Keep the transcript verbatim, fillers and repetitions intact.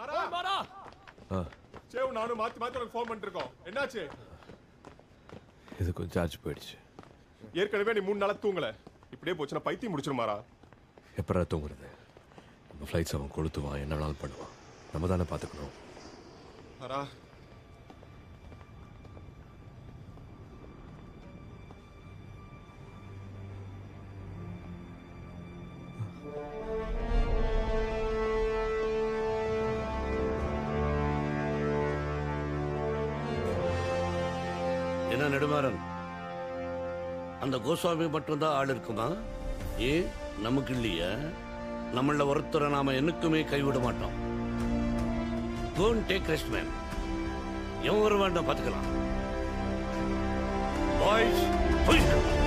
மாறா சேவ் நானும் மாத்தி மாத்தி உனக்கு ஃபோன் பண்ணிட்டு இருக்கோம். என்னாச்சு? இது கொஞ்சம் சார்ஜ் போயிடுச்சு. ஏற்கனவே நீ மூணு நாளா தூங்கல. இப்படியே போச்சுன்னா பைத்தியம் முடிச்சிடும் மாறா. எப்படா தூங்குறது? நம்ம ஃப்ளைட்ஸ் அவன் கொளுத்துவான், என்ன வேணாலும் பண்ணுவான். நம்ம தானே பார்த்துக்கணும். மாறா என்ன நெடுமாறன், அந்த கோஸ்வாமி மட்டும்தான் ஆள் இருக்குமா? ஏன் நமக்கு இல்லையா? நம்மள ஒருத்தரை நாம என்னைக்குமே கைவிட மாட்டோம். Go and take rest, man. எவன் வருவான் பாத்துக்கலாம். பாய்ஸ்,